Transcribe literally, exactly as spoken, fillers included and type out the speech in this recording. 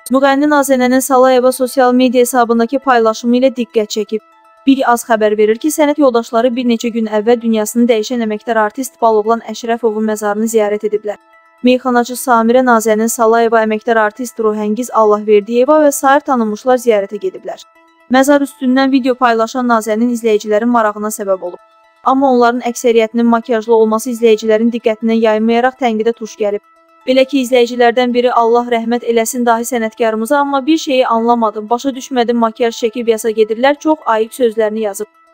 Müğənni Nazənənin Salayeva sosial media hesabındakı paylaşımı ilə diqqət çəkib. Bir az xəbər verir ki, sənət yoldaşları bir neçə gün əvvəl dünyasını dəyişən əməkdar artist Baloğlan Əşrəfovun məzarını ziyarət ediblər. Meyxanaçı Samirə Nazənin Salayeva, əməkdar artist Ruhəngiz Allahverdiyeva və sair tanınmışlar ziyarətə gediblər. Məzar üstündən video paylaşan Nazənin izləyicilərin marağına səbəb olub. Amma onların əksəriyyətinin makyajlı olması izləyicilərin diqqətindən yayınmayaraq tənqidə tuş gəlib. Belə ki, izləyicilərdən biri Allah rəhmət eləsin dahi sənətkarımıza, amma bir şeyi anlamadım, başa düşmədim, makyaj çəkib yasa gedirlər, çox ayıb sözlərini yazıb.